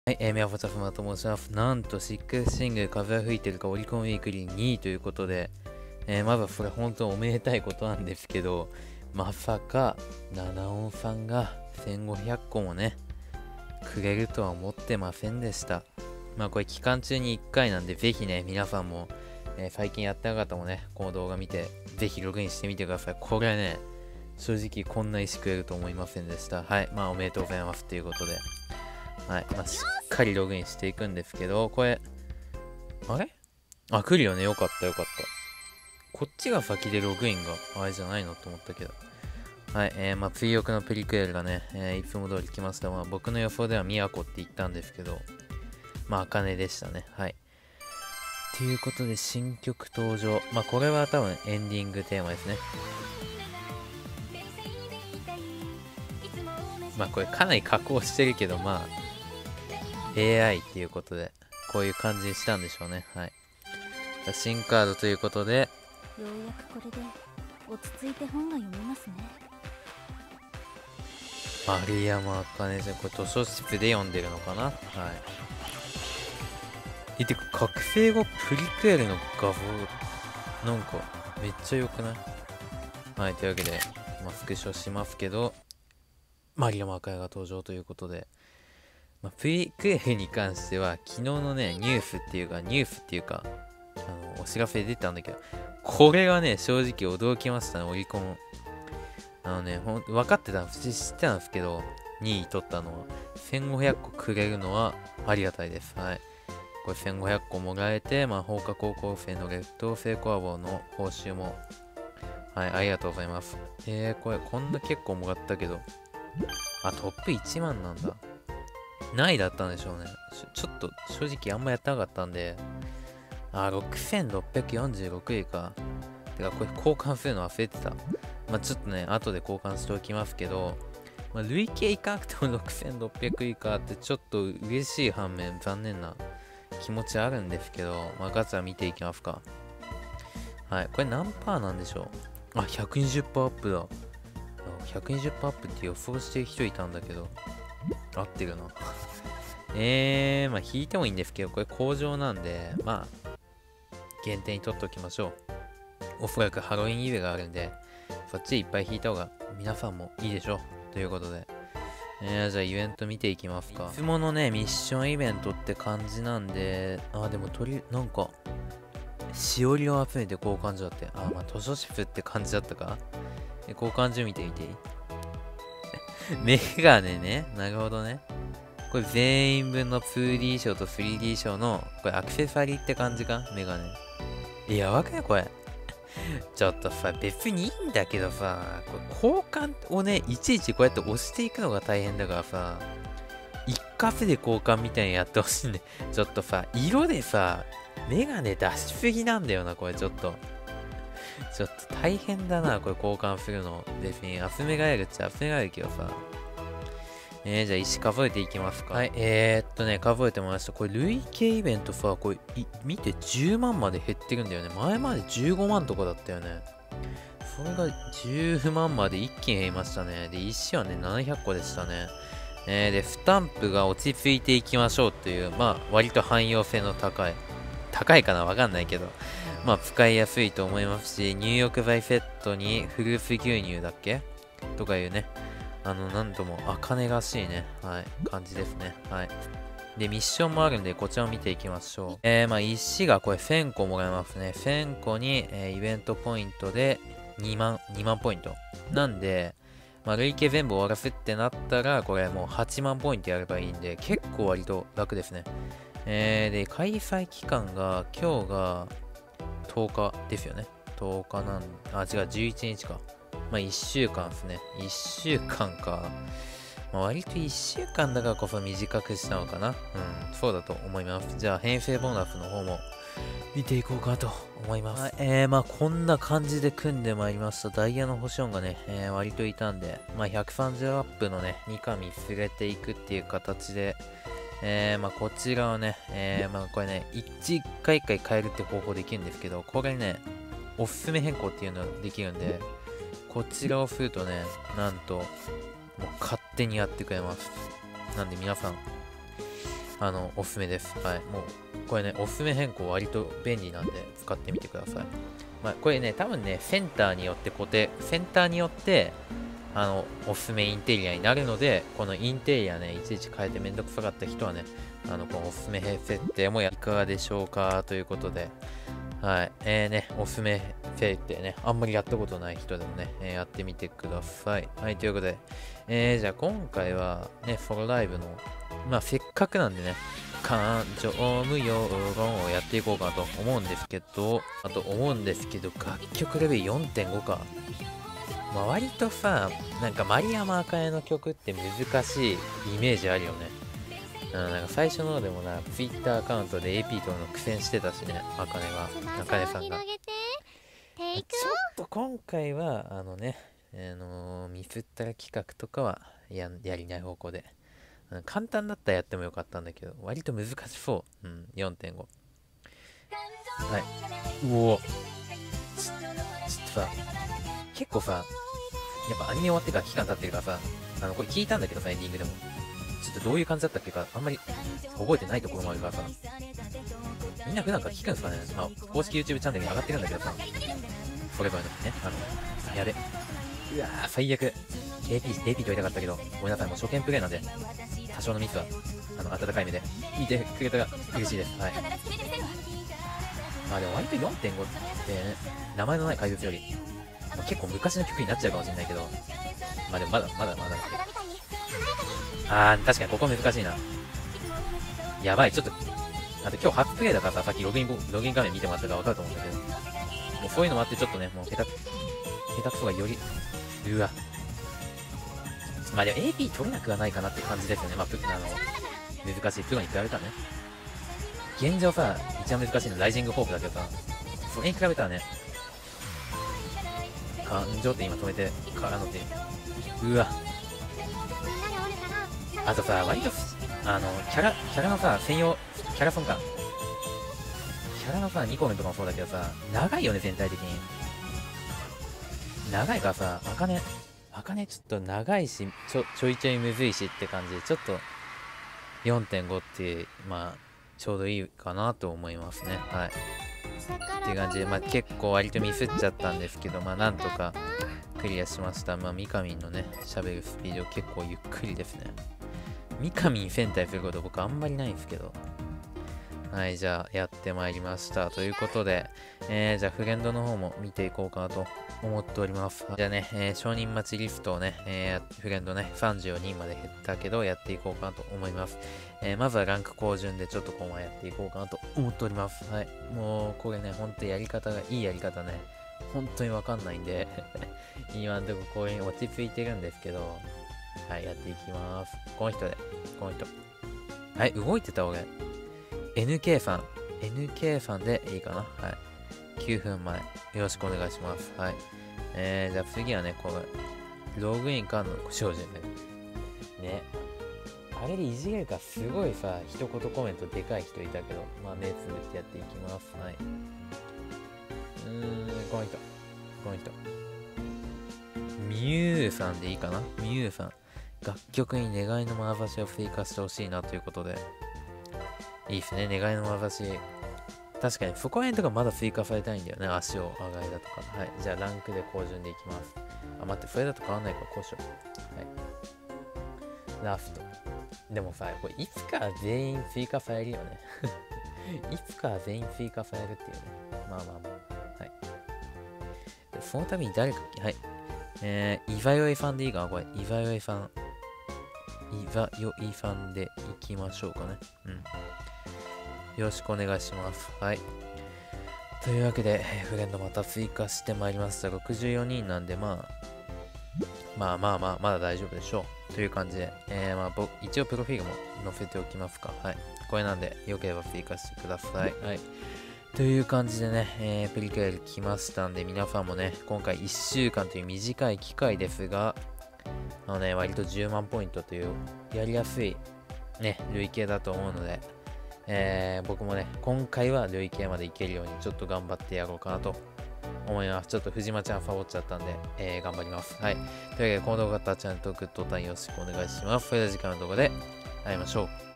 はい、宮本ふと申します。なんと、シックスシングル風が吹いてるかオリコンウィークリー2位ということで、まずはそれ本当におめでたいことなんですけど、まさか、七音さんが1500個もね、くれるとは思ってませんでした。まあこれ期間中に1回なんで、ぜひね、皆さんも、最近やってなかったもね、この動画見て、ぜひログインしてみてください。これね、正直こんな石くれると思いませんでした。はい、まあおめでとうございますということで。はい、まあ、しっかりログインしていくんですけど、これ、あれ来るよね。よかったよかった。こっちが先でログインがあれじゃないのと思ったけど。はい、まあ、追憶のプリクエルがね、いつも通り来ました。まあ、僕の予想では宮古って言ったんですけど、まあ、茜でしたね。はい。ということで、新曲登場。まあ、これは多分エンディングテーマですね。まあ、これかなり加工してるけど、まあ、AI っていうことで、こういう感じにしたんでしょうね。はい。新カードということで、 ようやくこれで落ち着いて本が読めますね。 丸山茜ちゃん、これ図書室で読んでるのかな。はい。てか、覚醒後プリクエルの画像、なんか、めっちゃ良くない？はい、というわけで、まあ、スクショしますけど、丸山茜が登場ということで、まあ、プリクエルに関しては、昨日のね、ニュースっていうか、お知らせ出たんだけど、これはね、正直驚きましたね、オリコン。分かってたんです、知ってたんですけど、2位取ったのは、1500個くれるのはありがたいです。はい。これ1500個もらえて、まあ、放課高校生の劣等生コラボの報酬も、はい、ありがとうございます。これ、こんな結構もらったけど、トップ1万なんだ。何位だったんでしょうね。ちょっと、正直あんまやってなかったんで、6646位か。てか、これ交換するの忘れてた。まあ、ちょっとね、後で交換しておきますけど、まあ、累計いかなくても6600以下ってちょっと嬉しい反面残念な気持ちあるんですけど、まあ、ガチャ見ていきますか。はい。これ何パーなんでしょう。120%アップだ。120%アップって予想してる人いたんだけど、合ってるな。まあ引いてもいいんですけど、これ工場なんで、まあ、限定に取っておきましょう。おそらくハロウィンイベがあるんで、そっちいっぱい引いた方が皆さんもいいでしょう。ということで。じゃあイベント見ていきますか。いつものね、ミッションイベントって感じなんで、でもなんか、しおりを集めて交換所だって。まあ図書室って感じだったか。交換所見てみていい？メガネね。なるほどね。これ全員分の 2D 賞と 3D 賞の、これアクセサリーって感じかメガネ。やばくないこれ。ちょっとさ、別にいいんだけどさ、これ交換をね、いちいちこうやって押していくのが大変だからさ、一括で交換みたいにやってほしいんで、ちょっとさ、色でさ、メガネ出しすぎなんだよな、これちょっと。ちょっと大変だな、これ交換するの。別に集められるっちゃ集められるけどさ。じゃあ石数えていきますか。はい、数えてもらいました。これ累計イベントさ、これ、見て10万まで減ってるんだよね。前まで15万とかだったよね。それが10万まで一気に減りましたね。で、石はね、700個でしたね。で、スタンプが落ち着いていきましょうという、まあ、割と汎用性の高いかなわかんないけど、まあ、使いやすいと思いますし、入浴剤セットにフルーツ牛乳だっけとかいうね、なんとも、茜らしいね、はい、感じですね。はい。で、ミッションもあるんで、こちらを見ていきましょう。まあ、石がこれ1000個もらえますね。1000個に、イベントポイントで2万ポイント。なんで、まあ、累計全部終わらせってなったら、これもう8万ポイントやればいいんで、結構割と楽ですね。で、開催期間が、今日が10日ですよね。10日違う、11日か。まあ、1週間ですね。1週間か。まあ、割と1週間だからこそ短くしたのかな。うん、そうだと思います。じゃあ、編成ボーナスの方も見ていこうかと思います。まあ、こんな感じで組んでまいりました。ダイヤの星音がね、割といたんで、まあ、130アップのね、2紙連れていくっていう形で、まあ、こちらをね、まあ、これね、1回1回変えるって方法できるんですけど、これね、おすすめ変更っていうのができるんで、こちらをするとね、なんと、もう勝手にやってくれます。なんで皆さん、 おすすめです。はい。もう、これね、おすすめ変更割と便利なんで使ってみてください。まあ、これね、多分ね、センターによってセンターによって、おすすめインテリアになるので、このインテリアね、いちいち変えてめんどくさかった人はね、このおすすめ設定もいかがでしょうかということで、はい。おすすめ設定ね、あんまりやったことない人でもね、やってみてください。はい、ということで、じゃあ今回はね、ソロライブの、まあせっかくなんでね、感情無用論をやっていこうかなと思うんですけど、楽曲レベル 4.5 か。まあ、割とさ、なんかマリア・マーカネの曲って難しいイメージあるよね。なんか最初の方でもな、Twitter アカウントで AP との苦戦してたしね、アカネさんが。ちょっと今回は、ミスったら企画とかはやりない方向で。簡単だったらやってもよかったんだけど、割と難しそう。4.5。はい。うおちょっとさ、結構さ、やっぱアニメ終わってから期間経ってるからさ、これ聞いたんだけどさ、エンディングでも。ちょっとどういう感じだったっけか、あんまり覚えてないところもあるからさ、みんな普段から聞くんですかね。まあ、公式 YouTube チャンネルに上がってるんだけどさ、それぞれのね、やべ。うわー、最悪。AP と言いたかったけど、ごめんなさい、もう初見プレイなんで、多少のミスは、温かい目で見てくれたら嬉しいです。はい。まあでも割と 4.5 ってね、名前のない怪物より、まあ、結構昔の曲になっちゃうかもしれないけど、まあでもまだ。確かにここ難しいな。やばい、ちょっと、あと今日初プレイだからさ、さっきログイン画面見てもらったから分かると思うんだけど、もうそういうのもあってちょっとね、もう下手くそがより、うわ。まあでも AP 取れなくはないかなって感じですよね。まあ、難しいプロに比べたらね。現状さ、一番難しいのライジングホープだけどさ、それに比べたらね、感情って今止めてからのって、うわ。あとさ、割と、キャラのさ、専用、キャラソンか。キャラのさ、2個目とかもそうだけどさ、長いよね、全体的に。長いからさ、あかねちょっと長いし、ちょいちょいむずいしって感じで、ちょっと 4.5 っていう、まあ、ちょうどいいかなと思いますね。はい。っていう感じで、まあ結構割とミスっちゃったんですけど、まあなんとかクリアしました。まあミカミンのね、喋るスピード結構ゆっくりですね。ミカミン戦隊すること僕あんまりないんですけど。はい、じゃあやってまいりました。ということで、じゃあフレンドの方も見ていこうかなと思っております。じゃあね、承認待ちリストをね、フレンドね、34人まで減ったけどやっていこうかなと思います。まずはランク高順でちょっとコマやっていこうかなと思っております。はい。もうこれね、ほんとやり方がいいやり方ね、本当にわかんないんで今んとここういうに落ち着いてるんですけど、はい、やっていきます。この人。はい、動いてた俺。NK さんでいいかな。はい。9分前。よろしくお願いします。はい。じゃあ次はね、これ、ログインからの少女ね。ね。あれでいじれるかすごいさ、一言コメントでかい人いたけど、まあ目つぶってやっていきます。はい。この人。ミューさんでいいかな。ミューさん。楽曲に願いの眼差しを追加してほしいなということで。いいっすね、願いの眼差し。確かに、そこら辺とかまだ追加されたいんだよね。足を上がりだとか。はい。じゃあ、ランクで高順でいきます。あ、待って、それだと変わんないから、こうしよう。はい。ラスト。でもさ、これ、いつか全員追加されるよね。いつか全員追加されるっていうね。まあ。はい。でその度に誰か、はい。イバヨイさんでいいかなこれ。イバヨイさんでいきましょうかね。よろしくお願いします。はい。というわけで、フレンドまた追加してまいりました。64人なんで、まだ大丈夫でしょう。という感じで、一応プロフィールも載せておきますか。はい。これなんで、よければ追加してください。はい。という感じでね、プリクエル来ましたんで、皆さんもね、今回1週間という短い機会ですが、割と10万ポイントという、やりやすい、ね、累計だと思うので、僕もね、今回は累計までいけるようにちょっと頑張ってやろうかなと思います。ちょっと藤間ちゃんサボっちゃったんで、頑張ります。はい。というわけで、この動画だったらチャンネル登録とボタンよろしくお願いします。それでは次回の動画で会いましょう。